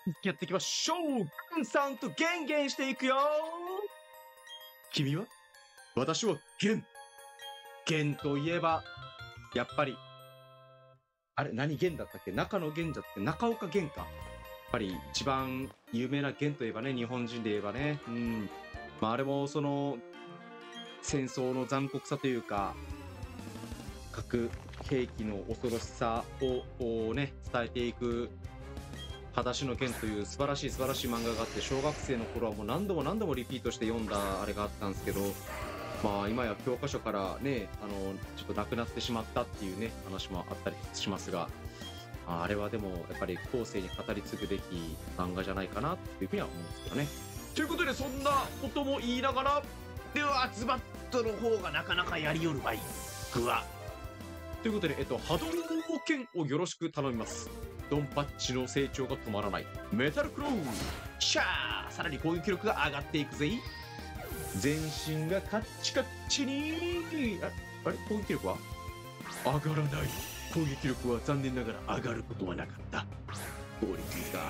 やっていきましょう。ガンさんとゲンゲンしていくよ。君は？私はゲン。ゲンといえば、やっぱり、あれ、何ゲンだったっけ？中野ゲンだっけ？中岡ゲンか。やっぱり一番有名なゲンといえばね、日本人で言えばね。まあ、あれもその、戦争の残酷さというか、核兵器の恐ろしさをこうね、伝えていく、裸足の剣という素晴らしい漫画があって、小学生の頃はもう何度もリピートして読んだあれがあったんですけど、まあ今や教科書からね、ちょっとなくなってしまったっていうね、話もあったりしますが、あれはでもやっぱり後世に語り継ぐべき漫画じゃないかなっていうふうには思うんですけどね。ということで、そんなことも言いながら、ではズバットの方がなかなかやりよるわい。ぐわ。ということで、波動拳をよろしく頼みます。ドンパッチの成長が止まらないメタルクローシャー、さらに攻撃力が上がっていくぜ。全身がカッチカッチに。あれ攻撃力は上がらない。攻撃力は残念ながら上がることはなかった。クオリティか。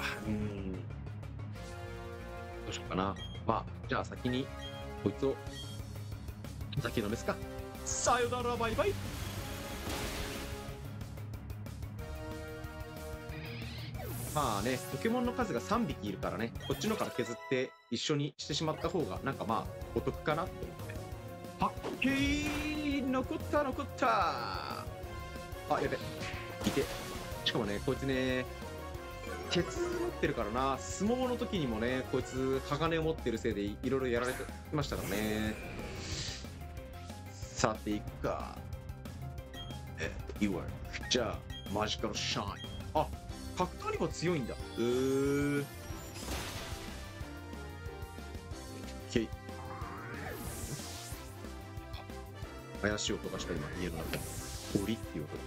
どうしようかな。まあじゃあ先にこいつを先のめすか。さよなら、バイバイ。まあね、ポケモンの数が3匹いるからね、こっちのから削って一緒にしてしまった方がなんかまあお得かなって思って。はっけー、残ったあ、やべ、いて。しかもね、こいつね、鉄持ってるからな。相撲の時にもね、こいつ鋼を持ってるせいでいろいろやられてましたからね。さていくか。じゃあマジカルシャイン。あ、格闘にも強いんだ。怪しい音がした今、家の中で。ゴリっていう音がした。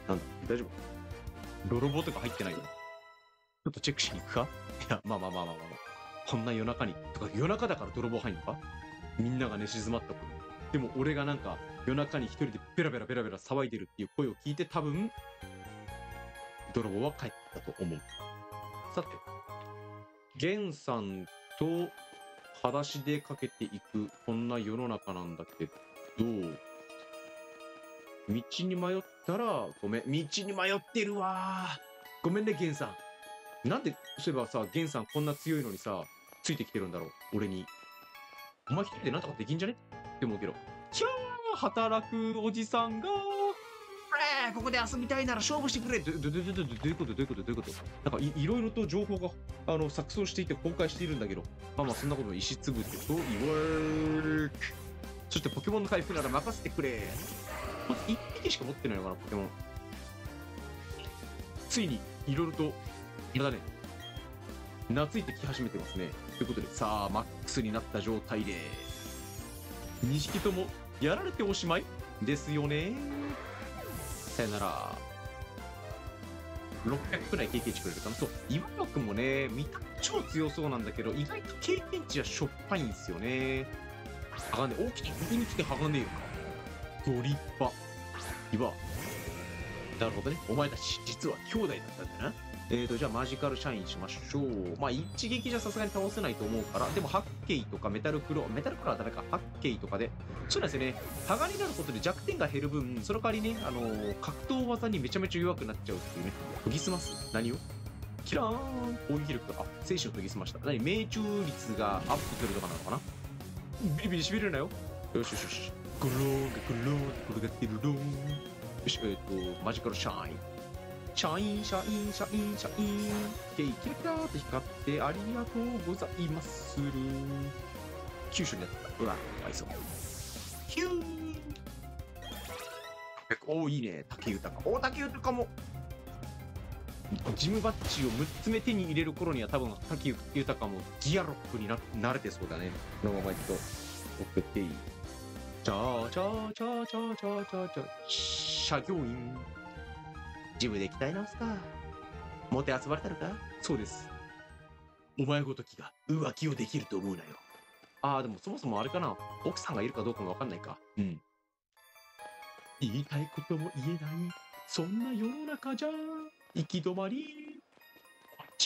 なんだ、大丈夫？泥棒とか入ってないよ。ちょっとチェックしに行くか？いや、まあ。こんな夜中に、とか夜中だから泥棒入んのか？みんなが寝静まった頃。でも俺がなんか夜中に一人でベラベラ騒いでるっていう声を聞いて多分、泥棒は帰ったと思う。さて、ゲンさんと裸足でかけていく、こんな世の中なんだけど、道に迷ったら、ごめん、道に迷ってるわ。ごめんね、ゲンさん。なんで、そういえばさ、ゲンさんこんな強いのにさ、ついてきてるんだろう、俺に。お前一人でなんとかできんじゃねって思うけど。キャー、働くおじさんが、ここで遊びたいなら勝負してくれ。どういうことなんかいろいろと情報が錯綜していて崩壊しているんだけど、まあそんなこと石つぶってと言われ。そしてポケモンの回復なら任せてくれ。1匹しか持ってないのかな、ポケモン。ついにいろいろとまだね、懐いてき始めてますね。ということで、さあマックスになった状態で2匹ともやられておしまいですよね。さよなら。600くらい経験値くれるかな。そう、岩野くんもね、見た目超強そうなんだけど、意外と経験値はしょっぱいんですよね。鋼、大きな指に来て鋼よ。ご立派。岩。なるほどね。お前たち、実は兄弟だったんだな。じゃあマジカルシャインしましょう。まあ、一撃じゃさすがに倒せないと思うから、でも、ハッケイとかメタルクローはダメか、ハッケイとかで、そうなんですよね。鋼になることで弱点が減る分、その代わりね、格闘技にめちゃめちゃ弱くなっちゃうっていうね。研ぎ澄ます何をキラーン攻撃力、精神を研ぎ澄ました。何命中率がアップするとかなのかな。ビリビリしびれるなよ。よし。ゴローンが転がってるローン。よし、マジカルシャイン。シャイン。ケイキラキラーって光ってありがとうございます。急所になった。うわ、かわいそう。ヒューン。おー、いいね。竹豊。竹豊も。ジムバッジを6つ目手に入れる頃には多分竹豊もギアロックになれてそうだね。このままいくと。送っていい。作業員。ジムで鍛え直すか。もてあそばれたのか。そうです。お前ごときが浮気をできると思うなよ。でもそもそもあれかな。奥さんがいるかどうかもわかんないか。言いたいことも言えない。そんな世の中じゃ、行き止まり。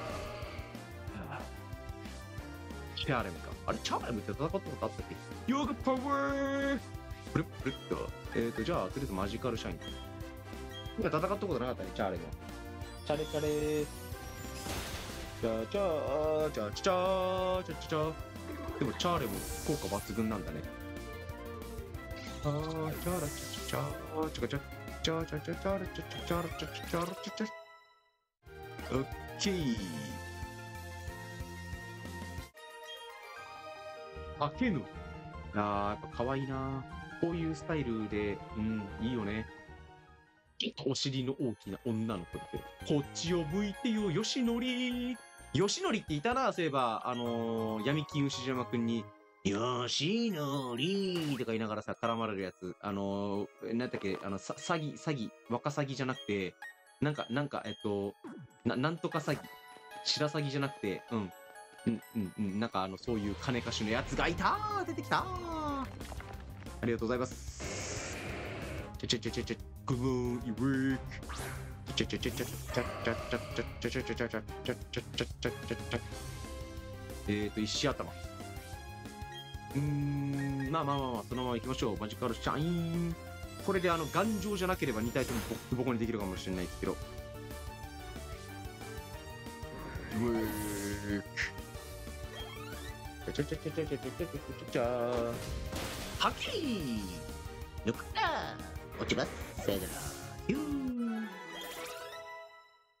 チャーレムか。あれ、チャーレムって戦ったことあったっけ？ヨガパワープルップルッと。じゃあ、とりあえずマジカルシャイン。今戦ったことなかったね、チャーレムは。チャレチャレチャチャチャチャチャチャチャ。でもチャーレも効果抜群なんだね。チャラチャチャチャチャチャチャチャチャチャチャチャチャチャチャチャチャチャ。オッケー。あ、ケヌ。やっぱ可愛いな。こういうスタイルで、いいよね。お尻の大きな女の子だけど。こっちを向いてよ、よしのり。よしのりっていたな、そういえば、闇金牛島くんに、よしのりとか言いながらさ、絡まれるやつ。なんだっけ、詐欺、若詐欺じゃなくて、なんか、なんとか詐欺。白詐欺じゃなくて、なんかそういう金貸しのやつがいたー、出てきたー。ありがとうございます。グモンイウェイク。石頭。まあ、そのまま行きましょう。マジカルシャイン。これで頑丈じゃなければ2体ともボコボコにできるかもしれないですけど。ウェーク。はっきり抜くな落ちます。さよなら。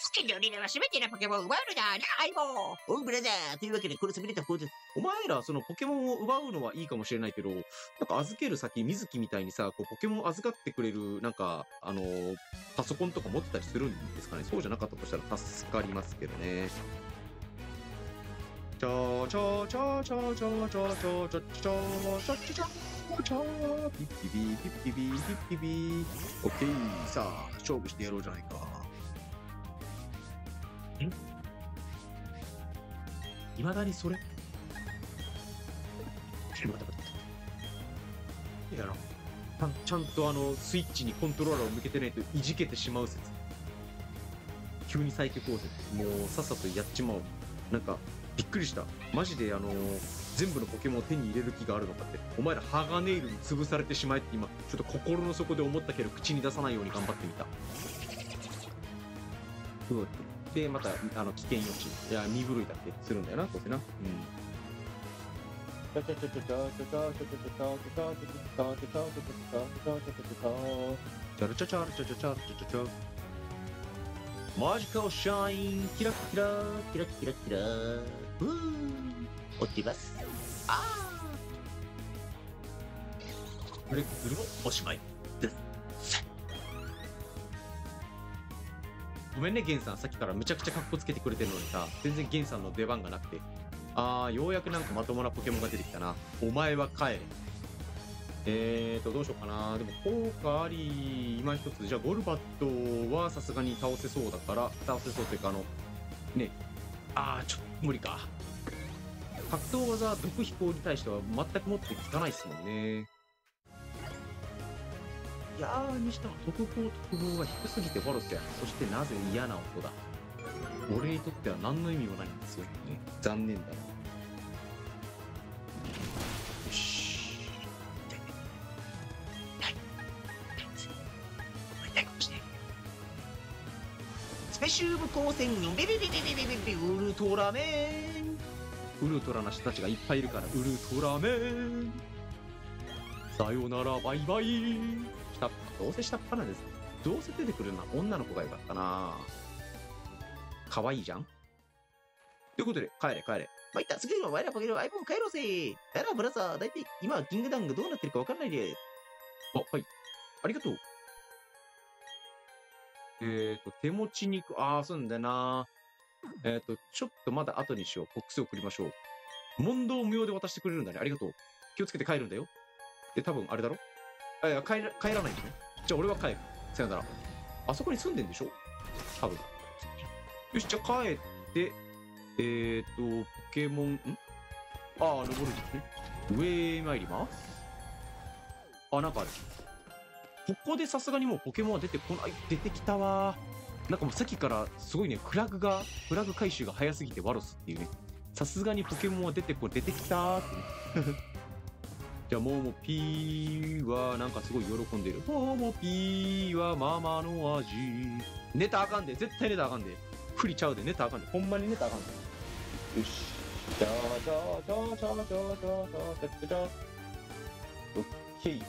好きな俺らは全てのポケモンを奪うのだな、相棒。おう、ブラザー。というわけで、この優れたポーズ。 お前ら、そのポケモンを奪うのはいいかもしれないけど、なんか預ける先、水木みたいにさ、こうポケモン預かってくれる、なんか、パソコンとか持ってたりするんですかね。そうじゃなかったとしたら助かりますけどね。チャーチャーチャーチャーチャーチャーチャーチャーチャーチャーチャーチャーチャーピッピビーピッピビーピッピビー。オッケー、さあ、勝負してやろうじゃないか。いまだにそれいやちゃんとスイッチにコントローラーを向けてないといじけてしまう説。急に再起構成。もうさっさとやっちまおう。なんかびっくりした。マジで全部のポケモンを手に入れる気があるのかって。お前らハガネイルに潰されてしまえって今ちょっと心の底で思ったけど口に出さないように頑張ってみた。でまた危険予知、いや身震いだってするんだよな、どうせな。マジカルシャイン、キラキラキラキラキラ。 落ちます。 ブレックするもおしまいです。ごめんね、ゲンさん。さっきからむちゃくちゃカッコつけてくれてるのにさ、全然ゲンさんの出番がなくて。ようやくなんかまともなポケモンが出てきたな。お前は帰れ。どうしようかな。でも効果あり、今一つ。じゃあゴルバットはさすがに倒せそうだから、倒せそうというかね。ちょっと無理か。格闘技、毒飛行に対しては全く持って効かないっすもんね。いやーにしたら特攻特防が低すぎてワロスや。そしてなぜ嫌な音だ。俺にとっては何の意味もないんですよね。残念だな。よし。 スペシウム光線ベベベベベベベウルトラメン。 ウルトラな人たちがいっぱいいるからウルトラメン。さよならバイバイ。どうせ下っ端なんです。どうせ出てくるのは女の子がよかったな。可愛いじゃん。ということで帰れ帰れ。 まいった、次のワイラポケの iPhone 帰ろうぜ。やらブラザー、だいたい今はキングダムがどうなってるかわかんないで。 はい。ありがとう。手持ちに行く。そうなんだよな。ちょっとまだ後にしよう。ボックスを送りましょう。問答無用で渡してくれるんだね。ありがとう。気をつけて帰るんだよ。で、多分あれだろ？帰らないんだね。じゃあ俺は帰る。さよなら。あそこに住んでんでしょ？多分。よし、じゃあ帰って、ポケモン、登るんですね。上へ参ります。なんかある。ここでさすがにもうポケモンは出てこない。出てきたわ。なんかもうさっきからすごいね、フラグ回収が早すぎてワロスっていうね。さすがにポケモンは出てきたーってね。じゃあ、モモピーはなんかすごい喜んでる。モモピーはママの味。寝たらあかんで。絶対寝たらあかんで。不利ちゃうで。寝たらあかんで。ほんまに寝たらあかんで。よし。じゃあ、じゃあ、じゃあ、じゃあ、じゃあ、じゃあ、じゃあ、じゃあ。オッケー。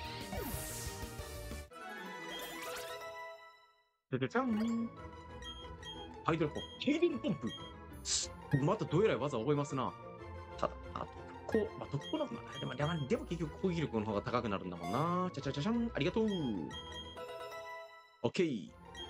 じゃじゃじゃん。ハイドロポンプ。ヘイリングポンプ。またどえらい技覚えますな。ただ、特攻の方が、でも結局攻撃力の方が高くなるんだもんな。ちゃちゃちゃちゃん、ありがとう。オッケー。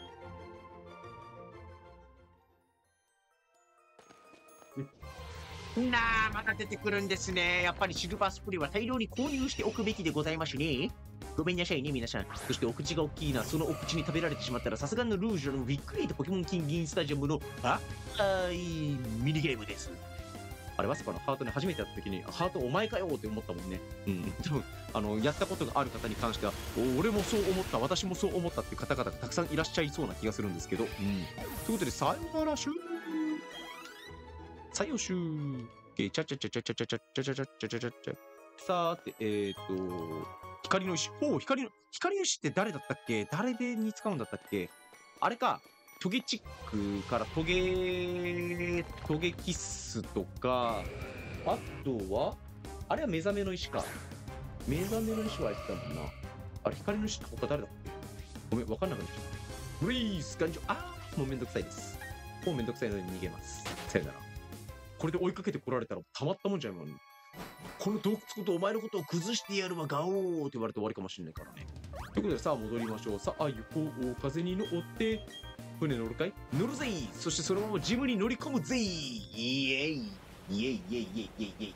また出てくるんですね。やっぱりシルバースプレーは大量に購入しておくべきでございますね。ごめんなさいね、皆さん。そしてお口が大きいな。そのお口に食べられてしまったら、さすがのルージュのびっくりとポケモンキンギンスタジアムの、ミニゲームです。 あれ、まさかのハートに初めてやった時に、ハートお前かよって思ったもんね。多分、やったことがある方に関しては、俺もそう思った、私もそう思ったっていう方々がたくさんいらっしゃいそうな気がするんですけど。ということで、さよならシュー。さよシュー。ちゃちゃちゃちゃちゃちゃちゃちゃちゃちゃちゃちゃちゃちゃ。さーて、光の石。光の石って誰だったっけ？誰に使うんだったっけ？あれか。トゲチックからトゲキッスとか、あとは、あれは目覚めの石か。目覚めの石はあいつだもんな。あれ、光の石って他誰だっけ？ごめん、わかんなくなっちゃった。ブリース、頑丈。 もうめんどくさいです。もうめんどくさいので逃げます。さよなら。これで追いかけてこられたらたまったもんじゃないもん。この洞窟ごとお前のことを崩してやるわ、ガオーって言われて終わりかもしれないからね。ということでさあ戻りましょう。さあ行こう。風に乗って船乗るかい？乗るぜい。そしてそのままジムに乗り込むぜい。イエイイエイイエイイエイイエイイエイ。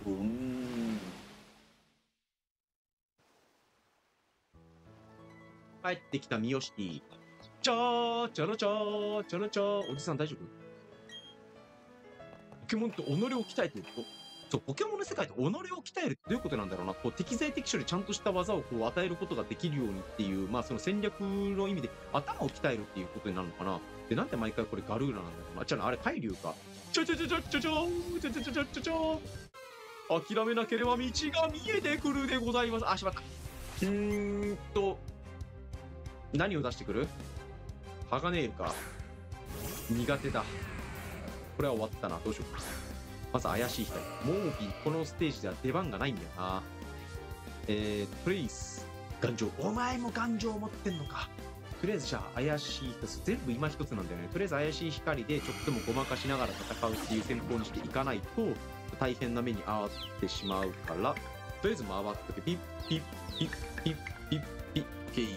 帰ってきたミヨシティ。チャーチャラチャーチャラチャー。おじさん大丈夫？ポケモンって己を鍛えてること？そう、ポケモンの世界で己を鍛えるってどういうことなんだろうな。こう適材適所でちゃんとした技をこう与えることができるようにっていう、まあその戦略の意味で頭を鍛えるっていうことになるのかな。で、なんで毎回これガルーラなんだろうな。じゃあ、あれ海流か。ちょちょちょちょちょちょちょちょちょちょちょちょ。諦めなければ道が見えてくるでございます。あ、しばっか。何を出してくる？ハガネールか。苦手だ。これは終わったな。どうしようか。まず怪しい光。モービー、このステージでは出番がないんだよな。トレイス。頑丈。お前も頑丈持ってんのか。とりあえずじゃあ怪しい一つ。全部今一つなんだよね。とりあえず怪しい光でちょっとでもごまかしながら戦うっていう戦法にしていかないと大変な目に遭ってしまうから、とりあえず回ってピッピッピッピッピッピッ。オッケー。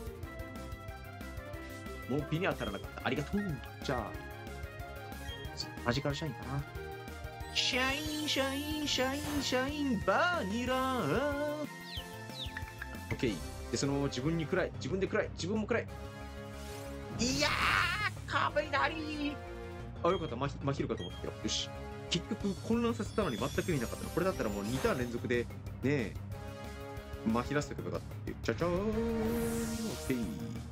もうピに当たらなかった。ありがとう。じゃあ、マジカルシャインかな。シャインシャインシャインシャインバニラ。オッケー。で、その自分に食らい、自分で食らい、自分も食らい。いやー、壁なり。あ、よかった。まひるかと思ったけど。よし。結局混乱させたのに全く意味なかったの。これだったらもう2ターン連続でね、まひらせてくればよかったっていう。チャチャーン。オッケー。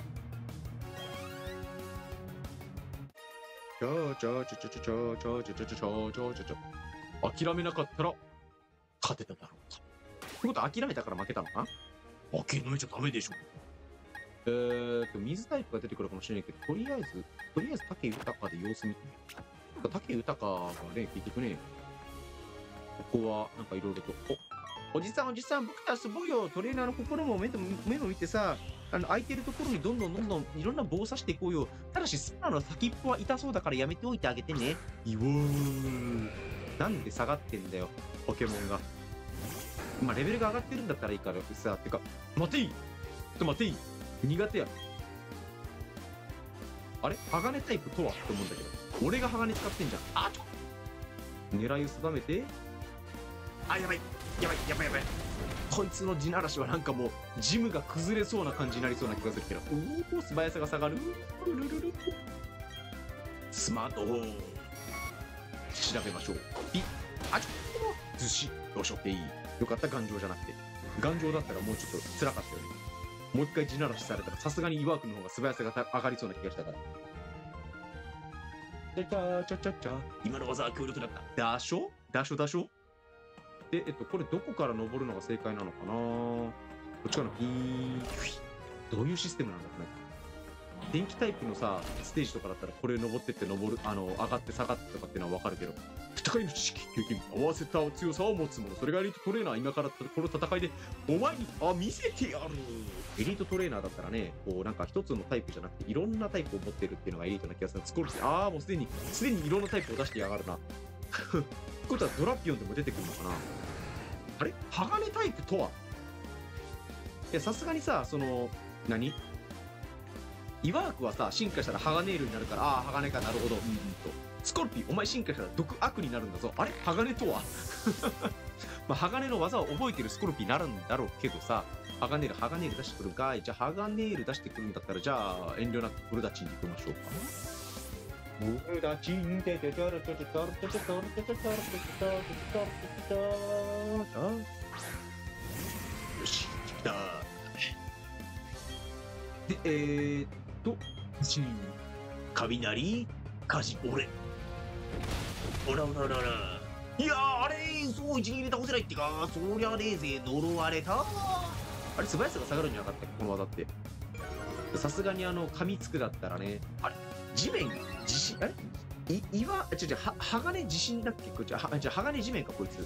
チャーチャーチャチャチャチャチャチャチャチャチャチャチャチャチャ。諦めなかったら勝てただろうか。ってことは諦めたから負けたのかな？諦めちゃダメでしょ。水タイプが出てくるかもしれないけど、とりあえず武豊で様子見てみる。武豊がね、結局ね、ここはなんかいろいろと、おじさん、僕たちすごいよ。トレーナーの心も目も見てさ、空いてるところにどんどんいろんな棒を刺していこうよ。ただし、スパナの先っぽは痛そうだからやめておいてあげてね。なんで下がってんだよ、ポケモンが。まあ、レベルが上がってるんだったらいいからさ、てか、待てい！苦手や。あれ鋼タイプとはって思うんだけど。俺が鋼使ってんじゃん。あ、狙いを定めて。あ、やばい。こいつの地ならしはなんかもう、ジムが崩れそうな感じになりそうな気がするけど。素早さが下がる。スマートフォン。調べましょう。ピッ。あ、ずし。よし、オッケー。よかった、頑丈じゃなくて。頑丈だったらもうちょっと辛かったよね。もう一回地ならしされたら、さすがに岩君の方が素早さが上がりそうな気がしたから。今の技は強力だった。ダショで、これどこから登るのが正解なのかな？こっちからピーン。どういうシステムなんだろうね。電気タイプのさ、ステージとかだったらこれ登ってって上がって下がってとかっていうのはわかるけど、戦いの知識、経験、合わせた強さを持つ者、それがエリートトレーナー。今からこの戦いでお前に見せてやる。エリートトレーナーだったらね、こうなんか一つのタイプじゃなくていろんなタイプを持ってるっていうのがエリートな気がする。スコルピオン、もうすでにいろんなタイプを出してやがるな。ってことはドラピオンでも出てくるのかな。あれ鋼タイプとは？いや、さすがにさ、イワークはさ、進化したら鋼ネイルになるから、鋼か、なるほど。スコルピー、お前進化したら毒悪になるんだぞ。あれ鋼とはまあ、鋼の技を覚えてるスコルピーになるんだろうけどさ、鋼ネイル出してくるんかい。じゃあ、鋼ネイル出してくるんだったら、じゃあ、遠慮なくブルダチンでいきましょうか。ブルダチンでよし、来た。で、雷火事俺。おら。いやー、あれそう一撃で倒せないってか。そりゃねえぜ、呪われた。あれ素早さが下がるんじゃなかったっけ、この技って。さすがに噛みつくだったらね。あれ地面地震、あれ鋼地震だっけ。じゃあ鋼地面かこいつ。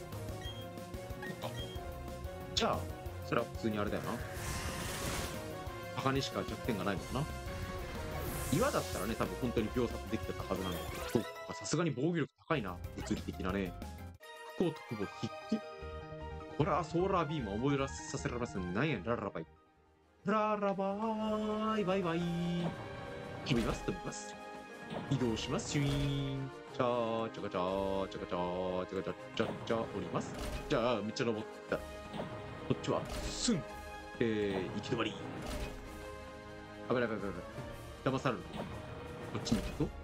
じゃあそれは普通にあれだよな。鋼しか弱点がないもんな。 岩だったらね、多分本当に秒殺できてたはずなんだけど、そうか、さすがに防御力高いな、物理的なね。不幸特防筆記。ほら、ソーラービーム思い出させられますね。なんや、ララバイ。ララバーイ、バイバイ。飛びます、飛びます。移動します、シュイーン。チャー、チャカチャー、チャカチャー、チャカチャー、チャカチャー、降ります。じゃあ、めっちゃ登った。こっちは、スン。行き止まり。危ない危ない危ない。騙される。こっちに行くと、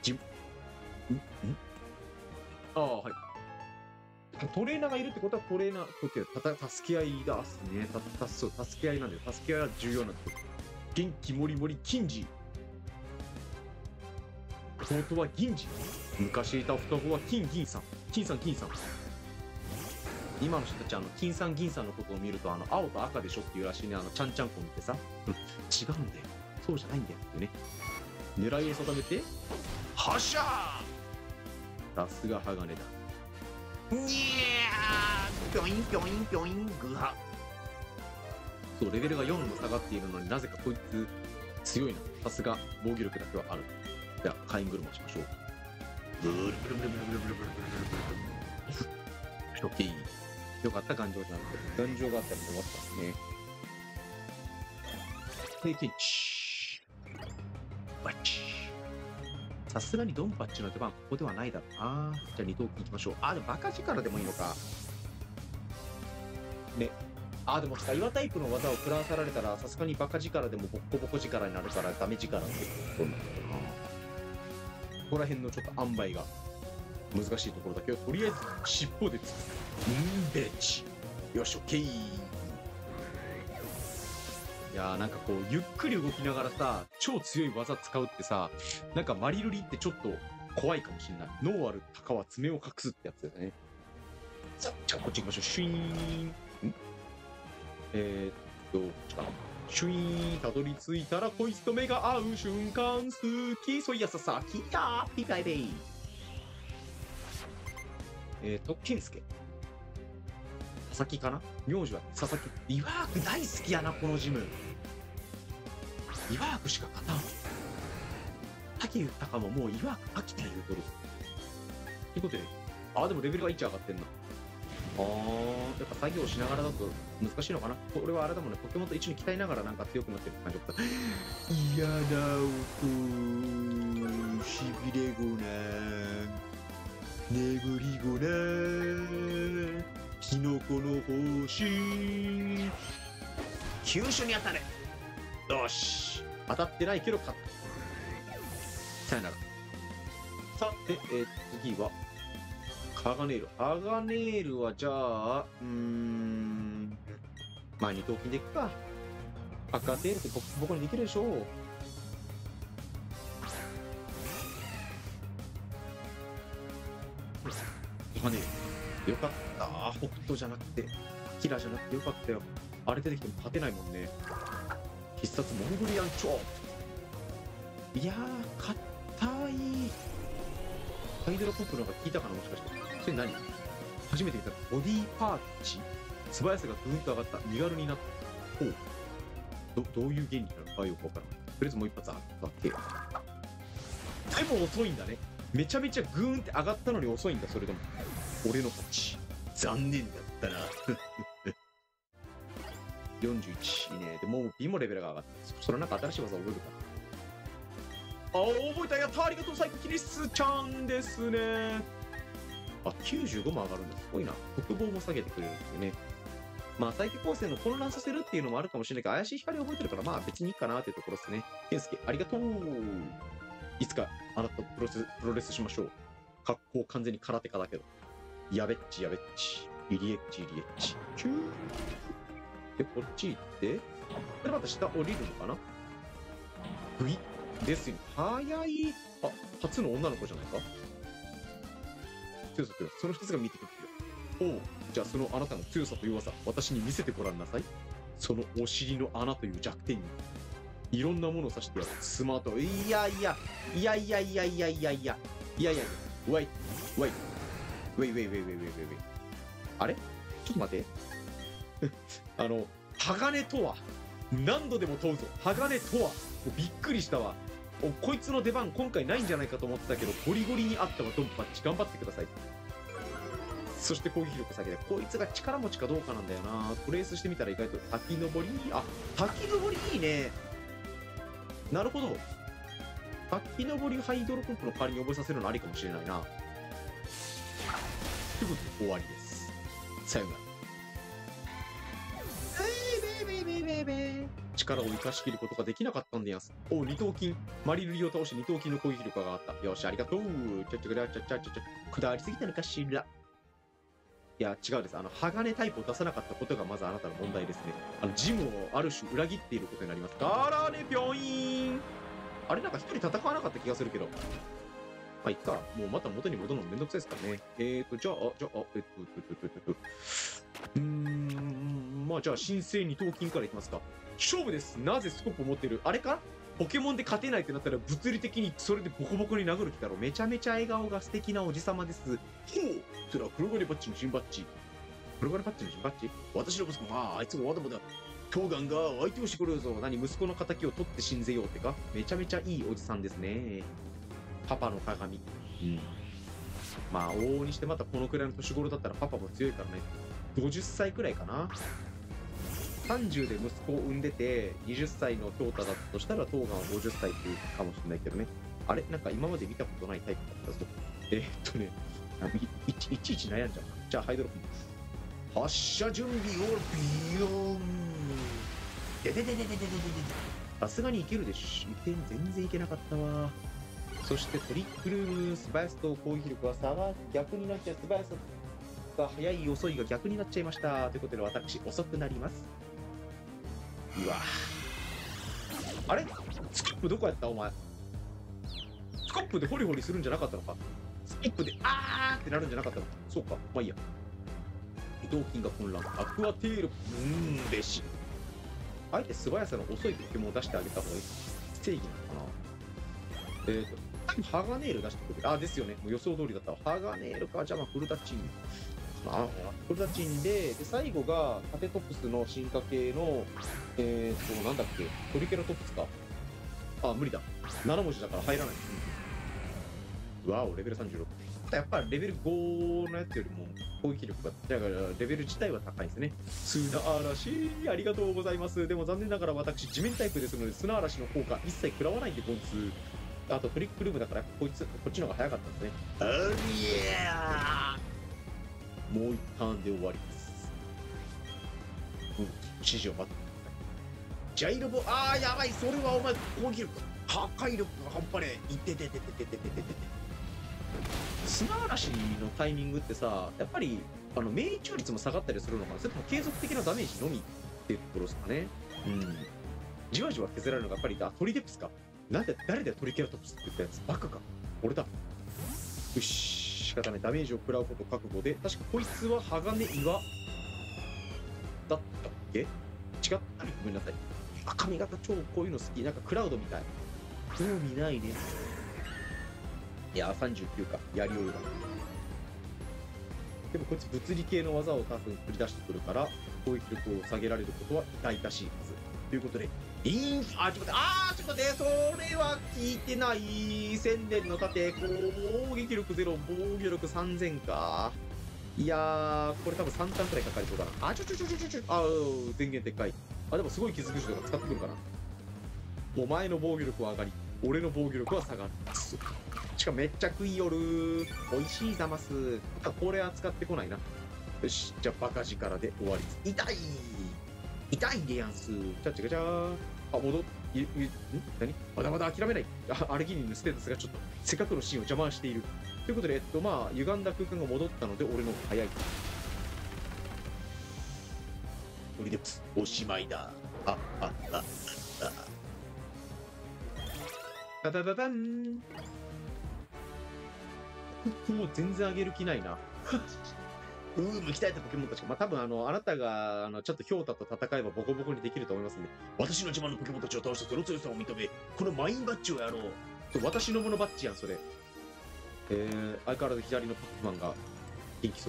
ああ、はい。トレーナーがいるってことはトレーナー、助け合いだっすね。そう、助け合いなんだよ。助け合いは重要なんだよ。元気もりもり、金次。弟は銀次。昔いた双子は金銀さん。金さん、銀さん。今の人たち、金さん、銀さんのことを見ると、青と赤でしょっていうらしいね。ちゃんちゃんこ見てさ。違うんだよ。そうじゃないんだよってね。狙いを定めて、はっしゃー！さすが鋼だ。 にゃー、ぴょいんぴょいんぴょいん、ぐは。 そう、レベルが4も下がっているのになぜかこいつ強いな。さすが防御力だけはある。じゃあ、火炎車しましょう。ブルブルブルブルブルブルブルブルブルブル。オッケー。よかった、頑丈じゃなくて。頑丈があったら終わったですね。経験値。バッチ。さすがにドンパッチの出番、ここではないだろうな。じゃあ、二頭筋行きましょう。でもバカ力でもいいのか。ね。でも岩タイプの技を食らわさられたら、さすがにバカ力でもボッコボコ力になるから、ダメ力ってことになるかな。ここら辺のちょっと塩梅が難しいところだけど、とりあえず尻尾でつく。ベンチ。よし、オッケー。いやー、なんかこう、ゆっくり動きながらさ、超強い技使うってさ、なんかマリルリってちょっと怖いかもしれない。脳あるタカは爪を隠すってやつだよね。さあ、じゃあこっち行きましょう。シュイーン。こっちかな。シュイーン、たどり着いたら、こいつと目が合う瞬間、好き、そういやささ、きたー、ピカイベイ。ケンスケ。佐々木かな、名字は佐々木。リワーク大好きやな、このジム。リワークしか勝たん。滝豊ももうリワーク飽きた言うとる。ということで、でもレベルが1上がってんな。やっぱ作業しながらだと難しいのかな。俺はあれだもんね、ポケモンと一緒に鍛えながらなんか強くなってる感じだった。嫌な音、しびれごな、眠りごな、キノコの星。 急所に当たれ。 よし。当たってないけど勝った。さよなら。さて、次は、ハガネール。ハガネールはじゃあ、まあ二頭筋でいくか。赤テールってボコボコにできるでしょう。ハガネール。よかった。北斗じゃなくて、キラじゃなくてよかったよ。あれ出てきても勝てないもんね。必殺モンゴリアンチョープ。いやー、硬い。ハイドラポップの方が効いたかな、もしかして。それ何？初めて見たボディーパーチ。素早さがぐんと上がった。身軽になった。どういう原理なのかよくわからない。とりあえずもう一発あったっけ。でも遅いんだね。めちゃめちゃグーンって上がったのに遅いんだ、それでも。俺の勝ち。残念だったな。41いいね。でもう B もレベルが上がった。それなんか新しい技覚えるかな。覚えた。やった。ありがとう、サイコキリスちゃんですね。95も上がるんだ。すごいな。特防も下げてくれるんですよね。まあ、再起構成の混乱させるっていうのもあるかもしれないけど、怪しい光を覚えてるから、まあ別にいいかなっていうところですね。健介、ありがとう。いつかあなたとプロレスしましょう。格好完全に空手家だけど。やべっち、やべっち。イリエッチ、イリエッチ。キュー。で、こっち行って、これまた下降りるのかな。グイですよ。早い。初の女の子じゃないか。強さと弱さ、その2つが見てくるよ。じゃあそのあなたの強さと弱さ、私に見せてごらんなさい。そのお尻の穴という弱点に、いろんなものを指してやる。スマート。いや、ウェイ。あれちょっと待って。鋼とは、何度でも問うぞ。鋼とは、びっくりしたわ。 お、こいつの出番今回ないんじゃないかと思ってたけど、ゴリゴリにあったわ、ドンパッチ。頑張ってください。そして攻撃力下げて、こいつが力持ちかどうかなんだよな。トレースしてみたら意外と滝登り、あ、滝登りいいね。なるほど。滝登りハイドロポンプの代わりに覚えさせるのありかもしれないな。ということで終わりです。さようなら。力を生かしきることができなかったんでやす。お、二頭筋。マリルリを倒して二頭筋の攻撃力が上がった。よし、ありがとう。下りすぎたのかしら。いや、違うです。鋼タイプを出さなかったことがまずあなたの問題ですね。ジムをある種裏切っていることになります。からね、ぴょいーん。あれ、なんか一人戦わなかった気がするけど。まあ、いっか。もうまた元に戻るのめんどくさいですからね。まあ、じゃあ、新生二頭筋からいきますか。勝負です。なぜスコップを持ってるあれかポケモンで勝てないってなったら物理的にそれでボコボコに殴る気だろ。めちゃめちゃ笑顔が素敵なおじさまです。ほう、それは黒金パッチの新バッジ。黒金パッチの新バッジ私の息子が、あいつもまだまだ、トガンが相手をしてくるぞ。何、息子の仇を取って信ぜようってかめちゃめちゃいいおじさんですね。パパの鏡。うん。まあ、往々にしてまたこのくらいの年頃だったらパパも強いからね。50歳くらいかな。30で息子を産んでて、20歳の京太だったとしたら、トーガンは50歳っていうかもしれないけどね。あれなんか今まで見たことないタイプだったぞ。いちいち悩んじゃう。じゃあ、ハイドロポン。発射準備をビヨーン。さすがにいけるでしょ。全然いけなかったわ。そしてトリックルーム、素早さと攻撃力は差が逆になっちゃう。素早さが早い遅いが逆になっちゃいました。ということで私、遅くなります。うわあれスキップどこやったお前。スコップでホリホリするんじゃなかったのか。スキップであーってなるんじゃなかったのか。そうか。まあいいや。移動筋が混乱。アクアテール。レシ。あえて素早さの遅いポケモンを出してあげた方がいい。正義なのかな。ハガネール出してくれ。あ、ですよね。もう予想通りだったわ。ハガネールか。じゃあまあフルタッチン。フルタッチンで、最後がタテトプスの進化系の、なんだっけ、トリケラトプスか。あ、無理だ。7文字だから入らない。わお、レベル36。やっぱりレベル5のやつよりも攻撃力が、だからレベル自体は高いですね。砂嵐、ありがとうございます。でも残念ながら私、地面タイプですので、砂嵐の効果一切食らわないんで、こいつ。あとトリックルームだから、こっちの方が早かったんですね。ありゃーもう一ターンで終わります。指示を待ってください。ジャイロボ、やばい、それはお前、攻撃力、破壊力が半端ねえ。いててててててててて。砂嵐のタイミングってさ、やっぱり、命中率も下がったりするのかな。それとも継続的なダメージのみっていうところですかね。じわじわ削られるのがやっぱり、トリデプスか。なんで、誰だよ、トリケラトプスって言ったやつ。バカか。俺だ。よし。仕方ない。ダメージを食らうこと覚悟で、確かこいつは鋼岩だったっけ。違ったごめんなさい。髪型超こういうの好き。なんかクラウドみたい。興味ないね。いや、39か。やりおるだ。でもこいつ物理系の技を多分繰り出してくるから、攻撃力を下げられることは痛々しいはず。ということで、ちょっと待って、それは聞いてない。千年の盾、攻撃力0、防御力3000か。いやー、これ多分3ターンくらいかかりそうだな。電源でっかい。でもすごい傷口とか使ってくるかな。お前の防御力は上がり、俺の防御力は下がる。しかもめっちゃ食いよる。美味しいざます。これは使ってこないな。よし、じゃあバカ力で終わり。痛いでやんす。チャチャガチャー。何まだまだ諦めない。アルギニンのステータスがちょっと、せっかくのシーンを邪魔している。ということで、まあ、歪んだ空間が戻ったので、俺の方が早い。トリデプス、おしまいだ。ババババン。もう全然上げる気ないな。鍛えたポケモンたちが、まあ、多分あなたが、ちょっとヒョウタと戦えばボコボコにできると思いますんで、私の自慢のポケモンたちを倒してその強さを認め、このマインバッジをやろう。私のものバッジやん、それ。相変わらず左のパックマンが元気そう。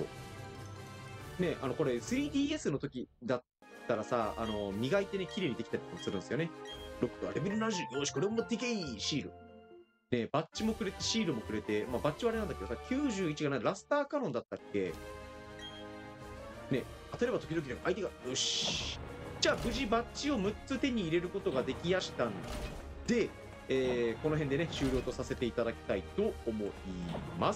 ね、これ 3DS の時だったらさ、磨いてね、綺麗にできたりもするんですよね。 ロックがレベル70。よし、これを持っていけいシール。 ね、バッジもくれて、シールもくれて、まあ、バッジはあれなんだけどさ、91がない、ラスターカノンだったっけね、当てれば時々相手が、よし。じゃあ、無事バッジを6つ手に入れることができやしたんで、この辺でね、終了とさせていただきたいと思います。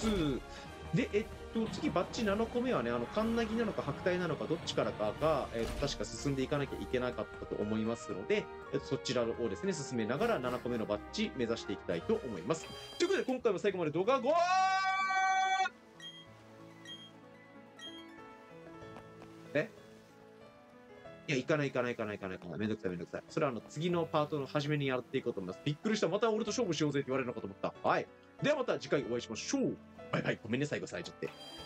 で、次、バッジ7個目はね、カンナギなのか白帯なのか、どっちからかが、確か進んでいかなきゃいけなかったと思いますので、そちらをですね、進めながら7個目のバッジ目指していきたいと思います。ということで、今回も最後まで動画ごいや、行かない。めんどくさい。それは次のパートの初めにやっていこうと思います。びっくりした。また俺と勝負しようぜって言われるのかと思った。はい。ではまた次回お会いしましょう。バイバイ。ごめんね、最後されちゃって。